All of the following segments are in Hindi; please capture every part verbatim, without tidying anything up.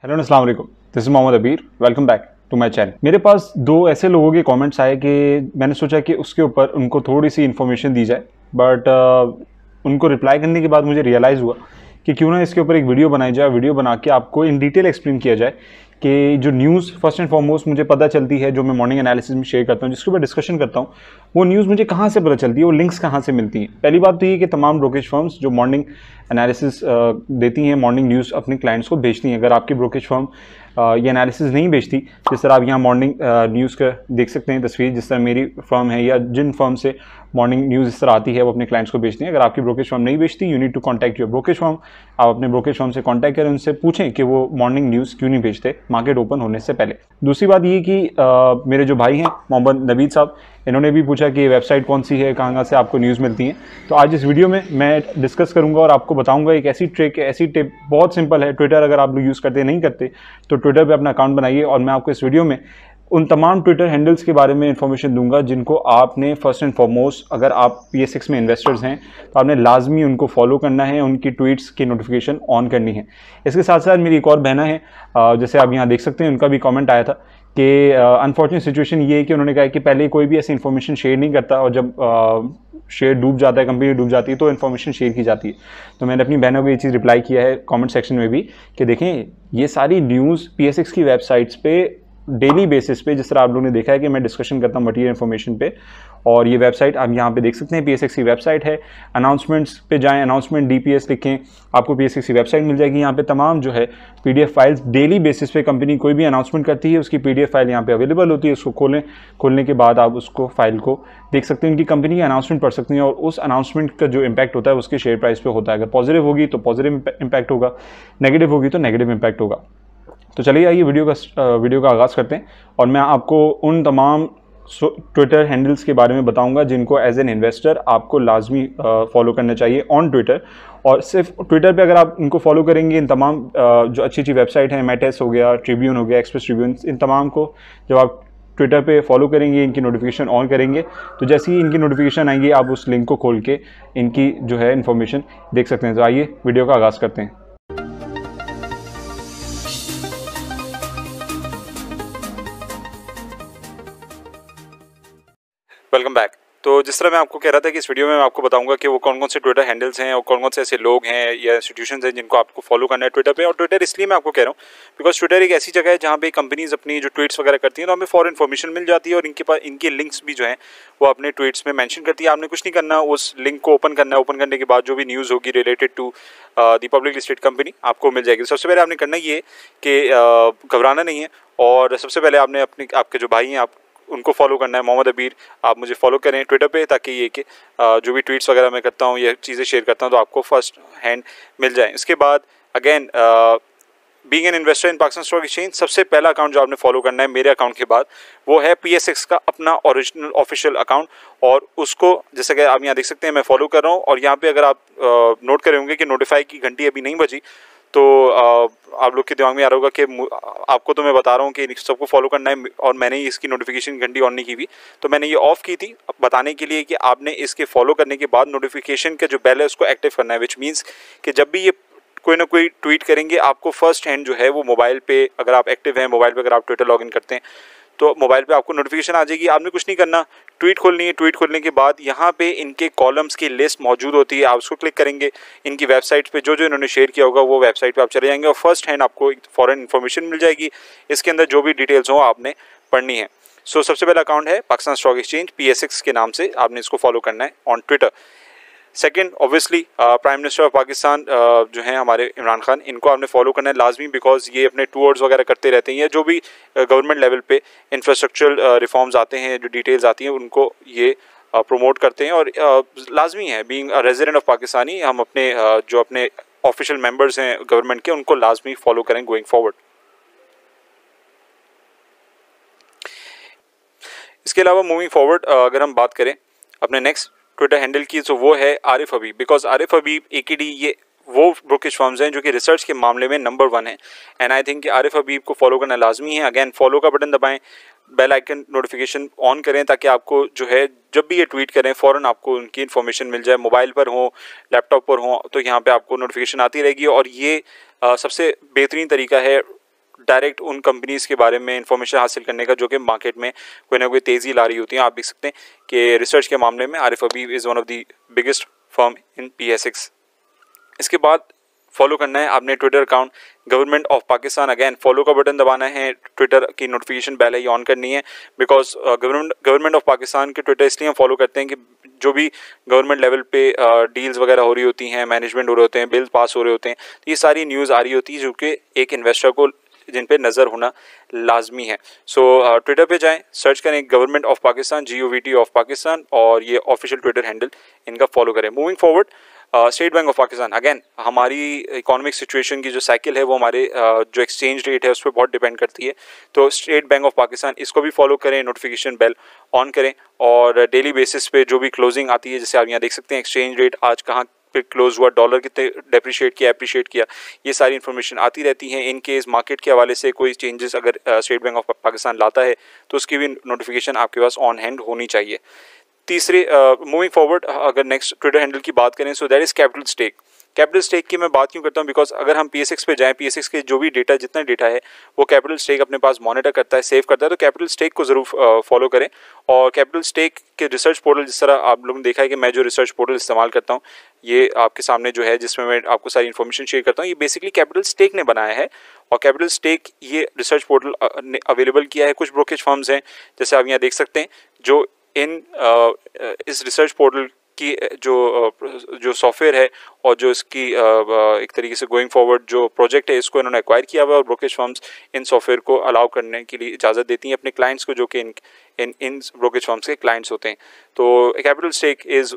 हेलो अस्सलाम वालेकुम, this is Mohammad Abir. Welcome back to my channel. मेरे पास दो ऐसे लोगों के कमेंट्स आए कि मैंने सोचा कि उसके ऊपर उनको थोड़ी सी इन्फॉर्मेशन दी जाए, बट uh, उनको रिप्लाई करने के बाद मुझे रियलाइज़ हुआ कि क्यों ना इसके ऊपर एक वीडियो बनाई जाए। वीडियो बना के आपको इन डिटेल एक्सप्लेन किया जाए कि जो न्यूज़ फर्स्ट एंड फॉरमोस्ट मुझे पता चलती है, जो मैं मॉर्निंग एनालिसिस में शेयर करता हूँ, जिसके ऊपर डिस्कशन करता हूँ, वो न्यूज़ मुझे कहाँ से पता चलती है, वो लिंक्स कहाँ से मिलती हैं। पहली बात तो ये कि तमाम ब्रोकेज फर्म्स जो मॉर्निंग एनालिसिस देती हैं, मॉर्निंग न्यूज़ अपने क्लाइंट्स को बेचती हैं। अगर आपकी ब्रोकेज फर्म ये एनालिसिस नहीं बेचती, जिस तरह आप यहाँ मॉर्निंग न्यूज़ का देख सकते हैं तस्वीर, जिस तरह मेरी फर्म है या जिन फर्म से मॉर्निंग न्यूज़ इस तरह आती है वो अपने क्लाइंट्स को बेचती हैं। अगर आपकी ब्रोकेज फर्म नहीं बेचती, you need to contact your brokerage firm. आप अपने ब्रोकेज फर्म से कॉन्टैक्ट करें, उनसे पूछें कि वो मॉर्निंग न्यूज़ क्यों नहीं बेचते मार्केट ओपन होने से पहले। दूसरी बात ये कि आ, मेरे जो भाई हैं मोहम्मद नबीद साहब, इन्होंने भी पूछा कि वेबसाइट कौन सी है, कहाँ कहाँ से आपको न्यूज़ मिलती हैं। तो आज इस वीडियो में मैं डिस्कस करूंगा और आपको बताऊंगा एक ऐसी ट्रिक, ऐसी टिप, बहुत सिंपल है। ट्विटर अगर आप लोग यूज़ करते नहीं करते तो ट्विटर पे अपना अकाउंट बनाइए, और मैं आपको इस वीडियो में उन तमाम ट्विटर हैंडल्स के बारे में इंफॉर्मेशन दूंगा जिनको आपने फर्स्ट एंड फॉरमोस्ट, अगर आप पी एस एक्स में इन्वेस्टर्स हैं तो आपने लाजमी उनको फॉलो करना है, उनकी ट्वीट्स की नोटिफिकेशन ऑन करनी है। इसके साथ साथ मेरी एक और बहना है, जैसे आप यहाँ देख सकते हैं, उनका भी कमेंट आया था कि अनफॉर्चुनेट सिचुएशन ये है कि उन्होंने कहा कि पहले कोई भी ऐसी इन्फॉर्मेशन शेयर नहीं करता, और जब शेयर डूब जाता है, कंपनी डूब जाती है, तो इन्फॉर्मेशन शेयर की जाती है। तो मैंने अपनी बहनों को ये चीज़ रिप्लाई किया है कमेंट सेक्शन में भी कि देखें, ये सारी न्यूज़ पी एस एक्स की वेबसाइट्स पे डेली बेसिस पे, जिस तरह आप लोगों ने देखा है कि मैं डिस्कशन करता हूँ मटीरियल इन्फॉर्मेशन पे, और ये वेबसाइट आप यहाँ पे देख सकते हैं, पी एस एक्स की वेबसाइट है। अनाउंसमेंट्स पे जाएं, अनाउंसमेंट डी पी एस लिखें, आपको पी एस एक्स की वेबसाइट मिल जाएगी। यहाँ पे तमाम जो है P D F files daily basis पे कंपनी कोई भी अनाउंसमेंट करती है, उसकी पी डी एफ फाइल यहाँ पे अवेलेबल होती है। उसको खोलें, खोलने के बाद आप उसको फाइल को देख सकते हैं, उनकी कंपनी की अनाउंसमेंट पढ़ सकते हैं, और उस अनाउंसमेंट का जो इम्पैक्ट होता है उसके शेयर प्राइस पे होता है। अगर पॉजिटिव होगी तो पॉजिटिव इम्पैक्ट होगा, नेगेटिव होगी तो नेगेटिव इम्पैक्ट होगा। तो चलिए आइए वीडियो का वीडियो का आगाज़ करते हैं, और मैं आपको उन तमाम ट्विटर हैंडल्स के बारे में बताऊंगा जिनको एज एन इन्वेस्टर आपको लाजमी फॉलो करना चाहिए ऑन ट्विटर। और सिर्फ ट्विटर पे अगर आप इनको फॉलो करेंगे, इन तमाम जो अच्छी अच्छी वेबसाइट हैं, मैटेस हो गया, ट्रिब्यून हो गया, एक्सप्रेस ट्रिब्यून, इन तमाम को जब आप ट्विटर पे फॉलो करेंगे, इनकी नोटिफिकेशन ऑन करेंगे, तो जैसे ही इनकी नोटिफिकेशन आएंगी आप उस लिंक को खोल के इनकी जो है इन्फॉर्मेशन देख सकते हैं। तो आइए वीडियो का आगाज़ करते हैं। Welcome back. तो जिस तरह मैं आपको कह रहा था कि इस वीडियो में मैं आपको बताऊंगा कि वो कौन कौन से ट्विटर हैंडल्स हैं और कौन कौन से ऐसे लोग हैं या इंस्टीट्यूशंस हैं जिनको आपको फॉलो करना है ट्विटर पे। और ट्विटर इसलिए मैं आपको कह रहा हूँ बिकॉज ट्विटर एक ऐसी जगह है जहाँ पे कंपनीज अपनी जो ट्वीट्स वगैरह करती हैं तो हमें फॉर इन्फॉर्मेशन मिल जाती है, और इनके पास इनके लिंक्स भी जो हैं वो अपने ट्वीट्स में मेंशन करती है। आपने कुछ नहीं करना, उस लिंक को ओपन करना है। ओपन करने के बाद जो भी न्यूज़ होगी related to the public listed company आपको मिल जाएगी। सबसे पहले आपने करना ये कि घबराना नहीं है, और सबसे पहले आपने अपने आपके जो भाई हैं आप उनको फॉलो करना है। मोहम्मद अबीर, आप मुझे फॉलो करें ट्विटर पे, ताकि ये कि जो भी ट्वीट्स वगैरह मैं करता हूँ, ये चीज़ें शेयर करता हूँ, तो आपको फर्स्ट हैंड मिल जाए। इसके बाद again being an investor in Pakistan stock exchange, सबसे पहला अकाउंट जो आपने फॉलो करना है मेरे अकाउंट के बाद, वो है पी एस एक्स का अपना ओरिजिनल ऑफिशियल अकाउंट। और उसको जैसे कि आप यहाँ देख सकते हैं मैं फॉलो कर रहा हूँ, और यहाँ पे अगर आप नोट करे होंगे कि नोटिफाई की घंटी अभी नहीं बजी, तो आप लोग के दिमाग में आ रहा होगा कि आपको तो मैं बता रहा हूँ कि सबको फॉलो करना है, और मैंने ही इसकी नोटिफिकेशन घंटी ऑन नहीं की हुई, तो मैंने ये ऑफ की थी बताने के लिए कि आपने इसके फॉलो करने के बाद नोटिफिकेशन का जो बेल है उसको एक्टिव करना है। विच मीन्स कि जब भी ये कोई ना कोई ट्वीट करेंगे आपको फर्स्ट हैंड जो है वो मोबाइल पे, अगर आप एक्टिव हैं मोबाइल पे, अगर आप ट्विटर लॉगिन करते हैं तो मोबाइल पे आपको नोटिफिकेशन आ जाएगी। आपने कुछ नहीं करना, ट्वीट खोलनी है। ट्वीट खोलने के बाद यहाँ पे इनके कॉलम्स की लिस्ट मौजूद होती है, आप उसको क्लिक करेंगे। इनकी वेबसाइट पे जो जो इन्होंने शेयर किया होगा वो वेबसाइट पे आप चले जाएंगे, और फर्स्ट हैंड आपको फॉरेन इन्फॉर्मेशन मिल जाएगी। इसके अंदर जो भी डिटेल्स हो आपने पढ़नी है। सो so, सबसे पहला अकाउंट है Pakistan stock exchange P S X के नाम से, आपने इसको फॉलो करना है on Twitter. Second, obviously prime minister of Pakistan जो हैं हमारे इमरान खान, इनको आपने फॉलो करना है लाजमी, बिकॉज ये अपने टूर्स वगैरह करते रहते हैं, या जो भी गवर्नमेंट लेवल पे इंफ्रास्ट्रक्चरल रिफॉर्म्स आते हैं, जो डिटेल्स आती हैं, उनको ये प्रमोट करते हैं। और लाजमी है, being a resident of Pakistani, हम अपने जो अपने ऑफिशियल मेंबर्स हैं गवर्नमेंट के, उनको लाजमी फॉलो करें गोइंग फॉरवर्ड। इसके अलावा मूविंग फॉरवर्ड अगर हम बात करें अपने नेक्स्ट ट्विटर हैंडल की, तो वो है Arif Habib. Because Arif Habib A K D ये वो ब्रोकेज फर्म्स हैं जो कि रिसर्च के मामले में नंबर वन है, एंड आई थिंक कि आरिफ हबीब को फॉलो करना लाजमी है। अगेन फॉलो का बटन दबाएं, बेल आइकन नोटिफिकेशन ऑन करें, ताकि आपको जो है जब भी ये ट्वीट करें फ़ौरन आपको उनकी इन्फॉर्मेशन मिल जाए। मोबाइल पर हो, लैपटॉप पर हो, तो यहाँ पे आपको नोटिफिकेशन आती रहेगी। और ये आ, सबसे बेहतरीन तरीका है डायरेक्ट उन कंपनीज़ के बारे में इंफॉर्मेशन हासिल करने का जो कि मार्केट में कोई ना कोई तेज़ी ला रही होती है। आप देख सकते हैं कि रिसर्च के मामले में Arif Habib is one of the biggest firm in P S X. इसके बाद फॉलो करना है आपने Twitter account government of Pakistan. Again follow का बटन दबाना है, ट्विटर की नोटिफिकेशन बेल है ये ऑन करनी है, because government government of Pakistan के ट्विटर इसलिए हम फॉलो करते हैं कि जो भी गवर्नमेंट लेवल पे डील्स uh, वगैरह हो रही होती हैं, मैनेजमेंट हो रहे होते हैं, बिल पास हो रहे होते हैं, तो ये सारी न्यूज़ आ रही होती है जो कि एक इन्वेस्टर को जिन पे नज़र होना लाजमी है। सो ट्विटर uh, पे जाएं, सर्च करें government of Pakistan, G O V T of Pakistan, और ये ऑफिशियल ट्विटर हैंडल इनका फॉलो करें। Moving forward, state bank of Pakistan, again हमारी इकोनॉमिक सिचुएशन की जो साइकिल है वो हमारे uh, जो एक्सचेंज रेट है उस पर बहुत डिपेंड करती है। तो स्टेट बैंक ऑफ पाकिस्तान इसको भी फॉलो करें, नोटिफिकेशन बेल ऑन करें, और डेली बेसिस पे जो भी क्लोजिंग आती है, जैसे आप यहाँ देख सकते हैं एक्सचेंज रेट आज कहाँ पे क्लोज हुआ, डॉलर कितने डेप्रिशिएट किया, एप्रिशिएट किया, ये सारी इन्फॉर्मेशन आती रहती है। इन केस मार्केट के हवाले से कोई चेंजेस अगर स्टेट बैंक ऑफ पाकिस्तान लाता है तो उसकी भी नोटिफिकेशन आपके पास ऑन हैंड होनी चाहिए। तीसरे, मूविंग फॉरवर्ड, अगर नेक्स्ट ट्विटर हैंडल की बात करें, so that is capital stake. Capital stake की मैं बात क्यों करता हूँ, बिकॉज अगर हम पी एस एक्स पे जाएं, पी एस एक्स के जो भी डेटा, जितना डेटा है वो कैपिटल स्टेक अपने पास मॉनिटर करता है, सेव करता है, तो कैपिटल स्टेक को ज़रूर फॉलो करें। और कैपिटल स्टेक के रिसर्च पोर्टल, जिस तरह आप लोगों ने देखा है कि मैं जो रिसर्च पोर्टल इस्तेमाल करता हूँ ये आपके सामने जो है, जिसमें मैं आपको सारी इन्फॉर्मेशन शेयर करता हूँ, ये बेसिकली कैपिटल स्टेक ने बनाया है। और कैपिटल स्टेक ये रिसर्च पोर्टल ने अवेलेबल किया है। कुछ ब्रोकेज फर्म्स हैं, जैसे आप यहाँ देख सकते हैं, जो इन इस रिसर्च पोर्टल की जो जो सॉफ्टवेयर है और जो इसकी एक तरीके से गोइंग फॉरवर्ड जो प्रोजेक्ट है, इसको इन्होंने एक्वायर किया हुआ है, और ब्रोकेज फर्म्स इन सॉफ्टवेयर को अलाउ करने के लिए इजाज़त देती हैं अपने क्लाइंट्स को, जो कि इन इन इन ब्रोकेज फर्म्स के क्लाइंट्स होते हैं। तो capital stake is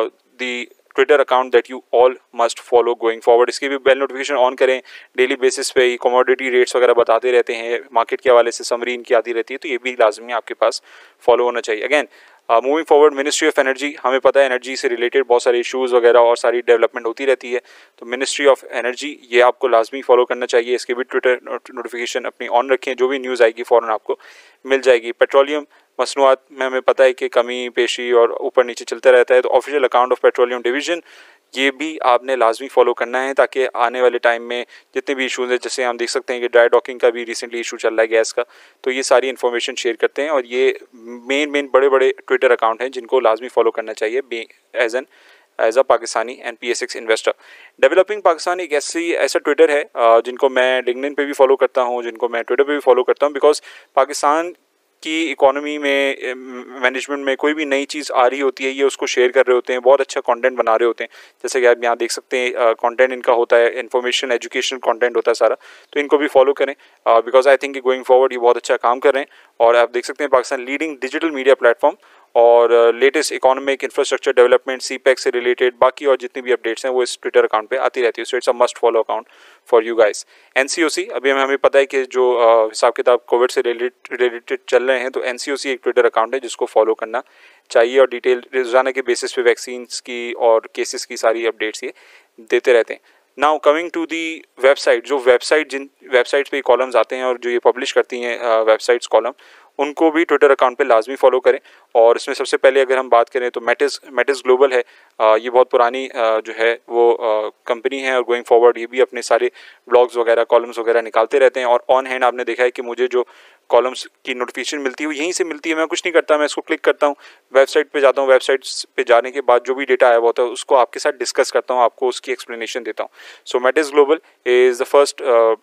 the Twitter account that you all must follow going forward. इसकी भी बेल नोटिफिकेशन ऑन करें, डेली बेसिस पे कमोडिटी रेट्स वगैरह बताते रहते हैं, मार्केट के हवाले से समरी इनकी आती रहती है, तो ये भी लाजमी आपके पास फॉलो होना चाहिए। Again moving forward, ministry of energy, हमें पता है एनर्जी से रिलेटेड बहुत सारे इश्यूज़ वगैरह और सारी डेवलपमेंट होती रहती है, तो मिनिस्ट्री ऑफ एनर्जी ये आपको लाजमी फॉलो करना चाहिए। इसके भी ट्विटर नोटिफिकेशन अपनी ऑन रखें, जो भी न्यूज़ आएगी फ़ौरन आपको मिल जाएगी। पेट्रोलियम मसनूआत में हमें पता है कि कमी पेशी और ऊपर नीचे चलता रहता है, तो official account of petroleum division ये भी आपने लाजमी फॉलो करना है, ताकि आने वाले टाइम में जितने भी इशूज़ हैं, जैसे हम देख सकते हैं कि ड्राई डॉकिंग का भी रिसेंटली इशू चल रहा है गैस का, तो ये सारी इन्फॉर्मेशन शेयर करते हैं। और ये मेन मेन बड़े बड़े ट्विटर अकाउंट हैं जिनको लाजमी फॉलो करना चाहिए as an as a Pakistani and P S X investor. Developing Pakistan एक ऐसी ऐसा ट्विटर है जिनको मैं लिंक्डइन पे भी फॉलो करता हूँ, जिनको मैं ट्विटर पे भी फॉलो करता हूँ, बिकॉज पाकिस्तान की इकोनॉमी में, मैनेजमेंट में कोई भी नई चीज़ आ रही होती है, ये उसको शेयर कर रहे होते हैं, बहुत अच्छा कंटेंट बना रहे होते हैं। जैसे कि आप यहाँ देख सकते हैं कंटेंट इनका होता है इन्फॉर्मेशन एजुकेशन कंटेंट होता है सारा, तो इनको भी फॉलो करें, because I think going forward ये बहुत अच्छा काम कर रहे हैं। और आप देख सकते हैं Pakistan leading digital media platform, और latest economic infrastructure development, CPEC से रिलेटेड बाकी और जितनी भी अपडेट्स हैं वो इस ट्विटर अकाउंट पे आती रहती है। So it's a must follow account for you guys. N C O C, अभी हमें हमें पता है कि जो हिसाब किताब कोविड से रिलेटेड चल रहे हैं, तो एन सी ओ सी एक ट्विटर अकाउंट है जिसको फॉलो करना चाहिए, और डिटेल रोजाना के बेसिस पे वैक्सीन्स की और केसेस की सारी अपडेट्स ये देते रहते हैं। Now coming to the website, जो वेबसाइट जिन वेबसाइट्स पे कॉलम्स आते हैं और जो ये पब्लिश करती हैं वेबसाइट्स कॉलम, उनको भी ट्विटर अकाउंट पे लाजमी फॉलो करें। और इसमें सबसे पहले अगर हम बात करें तो मेटिस मेटिस ग्लोबल है, आ, ये बहुत पुरानी आ, जो है वो कंपनी है, और गोइंग फॉरवर्ड ये भी अपने सारे ब्लॉग्स वगैरह कॉलम्स वगैरह निकालते रहते हैं। और ऑन हैंड आपने देखा है कि मुझे जो कॉलम्स की नोटिफिकेशन मिलती है वो यहीं से मिलती है, मैं कुछ नहीं करता, मैं इसको क्लिक करता हूँ, वेबसाइट पे जाता हूँ, वेबसाइट पे जाने के बाद जो भी डेटा आया हुआ होता है उसको आपके साथ डिस्कस करता हूँ, आपको उसकी एक्सप्लेनेशन देता हूँ। So Mettis global is the first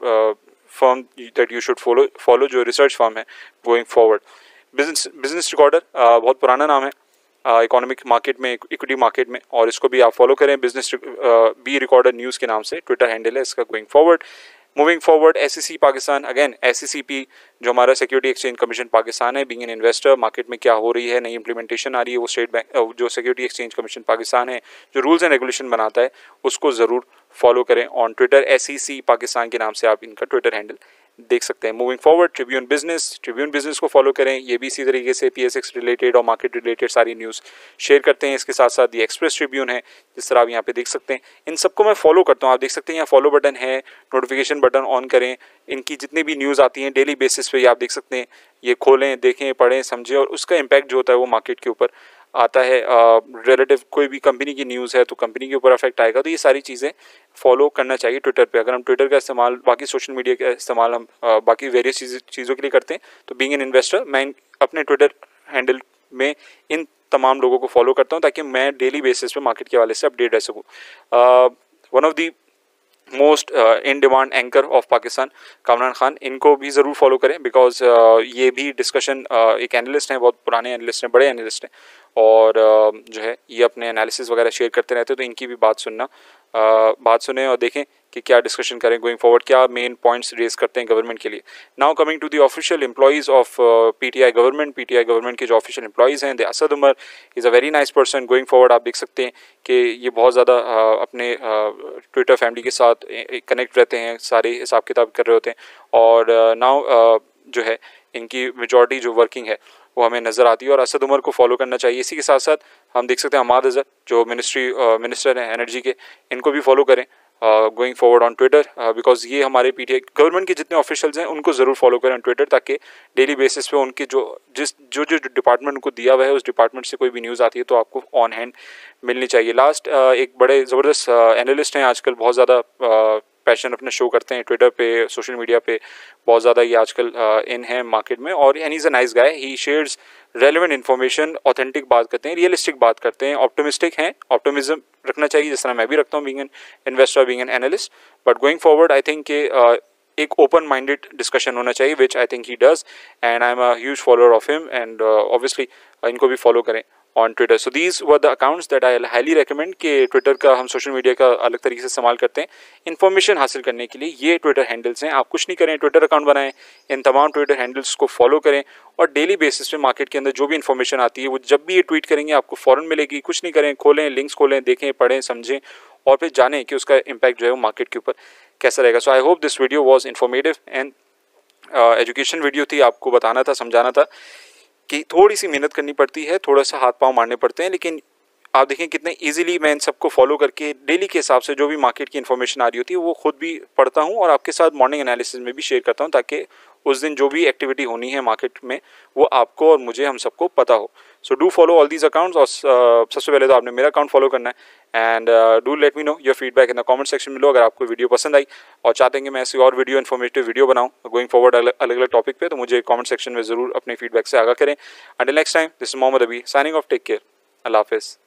firm that you should follow follow जो रिसर्च फर्म है going forward. Business business recorder बहुत पुराना नाम है इकोनॉमिक मार्केट में, इक्विटी मार्केट में, और इसको भी आप फॉलो करें। बिजनेस बी रिकॉर्डर न्यूज़ के नाम से ट्विटर हैंडल है इसका going forward. Moving forward, S E C Pakistan, again S E C P जो हमारा सिक्योरिटी एक्सचेंज कमीशन पाकिस्तान है, बीइंग एन इन्वेस्टर, मार्केट में क्या हो रही है, नई इंप्लीमेंटेशन आ रही है, वो स्टेट बैंक जो सिक्योरिटी एक्सचेंज कमीशन पाकिस्तान है जो रूल्स एंड रेगुलेशन बनाता है उसको ज़रूर फॉलो करें on Twitter. S E C Pakistan के नाम से आप इनका ट्विटर हैंडल देख सकते हैं। Moving forward, Tribune business, Tribune business को फॉलो करें, ये भी इसी तरीके से पी एस एक्स रिलेटेड और मार्केट रिलेटेड सारी न्यूज़ शेयर करते हैं। इसके साथ साथ ये एक्सप्रेस ट्रिब्यून है, जिस तरह आप यहाँ पे देख सकते हैं, इन सबको मैं फॉलो करता हूँ। आप देख सकते हैं यहाँ फॉलो बटन है, नोटिफिकेशन बटन ऑन करें, इनकी जितनी भी न्यूज़ आती हैं डेली बेसिस पे आप देख सकते हैं, ये खोलें, देखें, पढ़ें, समझें, और उसका इम्पैक्ट जो होता है वो मार्केट के ऊपर आता है। रिलेटिव कोई भी कंपनी की न्यूज़ है तो कंपनी के ऊपर अफेक्ट आएगा, तो ये सारी चीज़ें फॉलो करना चाहिए ट्विटर पे। अगर हम ट्विटर का इस्तेमाल, बाकी सोशल मीडिया का इस्तेमाल हम आ, बाकी वेरियस चीज़ चीज़ों के लिए करते हैं, तो बीइंग एन इन्वेस्टर मैं अपने ट्विटर हैंडल में इन तमाम लोगों को फॉलो करता हूँ ताकि मैं डेली बेसिस पे मार्केट के हवाले से अपडेट रह सकूँ। One of the most in demand anchor of Pakistan Kamran Khan, इनको भी ज़रूर फॉलो करें बिकॉज uh, ये भी डिस्कशन uh, एक एनालिस्ट हैं, बहुत पुराने एनालिस्ट हैं, बड़े एनालिस्ट हैं, और uh, जो है ये अपने एनालिसिस वगैरह शेयर करते रहते हैं, तो इनकी भी बात सुनना uh, बात सुने और देखें कि क्या डिस्कशन करें गोइंग फॉरवर्ड, क्या मेन पॉइंट्स रेज करते हैं गवर्नमेंट के लिए। Now coming to the official employees of PTI government, PTI government के जो ऑफिशियल एम्प्लॉइज़ हैं, they Asad Umar is a very nice person. Going forward आप देख सकते हैं कि ये बहुत ज़्यादा uh, अपने ट्विटर uh, फैमिली के साथ कनेक्ट रहते हैं, सारे हिसाब किताब कर रहे होते हैं, और नाउ uh, uh, जो है इनकी मेजॉरिटी जो वर्किंग है वो हमें नज़र आती है, और असद उमर को फॉलो करना चाहिए। इसी के साथ साथ हम देख सकते हैं हमाद अजहर जो मिनिस्ट्री मिनिस्टर हैं एनर्जी के, इनको भी फॉलो करें going forward on Twitter, because ये हमारे पीटीआई गवर्नमेंट के जितने ऑफिशियल्स हैं उनको ज़रूर फॉलो करें ऑन ट्विटर, ताकि डेली बेसिस पे उनके जो जिस जो जो डिपार्टमेंट उनको दिया हुआ है उस डिपार्टमेंट से कोई भी न्यूज़ आती है तो आपको ऑन हैंड मिलनी चाहिए। लास्ट uh, एक बड़े ज़बरदस्त एनालिस्ट हैं आजकल, बहुत ज़्यादा पैशन अपने शो करते हैं ट्विटर पे, सोशल मीडिया पे, बहुत ज़्यादा ये आजकल इन है मार्केट में, और and is a nice guy, he shares relevant information, authentic बात करते हैं, रियलिस्टिक बात करते हैं, ऑप्टिमिस्टिक हैं, ऑप्टिमिज्म रखना चाहिए जिस तरह मैं भी रखता हूँ being an investor, being an analyst. But going forward I think के एक ओपन माइंडेड डिस्कशन होना चाहिए, which I think he does, and I am a huge follower of him, and obviously इनको भी फॉलो करें on Twitter. So these were the accounts that I highly recommend कि ट्विटर का हम सोशल मीडिया का अलग तरीके से इस्तेमाल करते हैं इन्फॉर्मेशन हासिल करने के लिए। ये ट्विटर हैंडल्स हैं, आप कुछ नहीं करें, ट्विटर अकाउंट बनाएं, इन तमाम ट्विटर हैंडल्स को फॉलो करें, और डेली बेसिस पे मार्केट के अंदर जो भी इन्फॉर्मेशन आती है वो जब भी ये ट्वीट करेंगे आपको फ़ौरन मिलेगी। कुछ नहीं करें, खोलें, लिंक्स खोलें, देखें, पढ़ें, समझें, और फिर जानें कि उसका इम्पैक्ट जो है वो मार्केट के ऊपर कैसा रहेगा। So I hope this video was informative and education video थी। आपको बताना था, समझाना था कि थोड़ी सी मेहनत करनी पड़ती है, थोड़ा सा हाथ पांव मारने पड़ते हैं, लेकिन आप देखें कितने इजीली मैं इन सबको फॉलो करके डेली के हिसाब से जो भी मार्केट की इन्फॉर्मेशन आ रही होती है वो खुद भी पढ़ता हूँ और आपके साथ मॉर्निंग एनालिसिस में भी शेयर करता हूँ, ताकि उस दिन जो भी एक्टिविटी होनी है मार्केट में वो आपको और मुझे, हम सबको पता हो। So do follow all these accounts, और uh, सबसे पहले तो आपने मेरा अकाउंट फॉलो करना है, and do let me know your feedback in the comment section में लो। अगर आपको वीडियो पसंद आई और चाहते हैं कि मैं ऐसी और वीडियो इन्फॉर्मेटिव वीडियो बनाऊँ गोइंग फॉरवर्ड अलग अलग टॉपिक पे, तो मुझे कमेंट सेक्शन में ज़रूर अपने फीडबैक से आगाह करें। Until next time, this is Mohammad Abi signing off, take care, अल्लाह हाफिज़।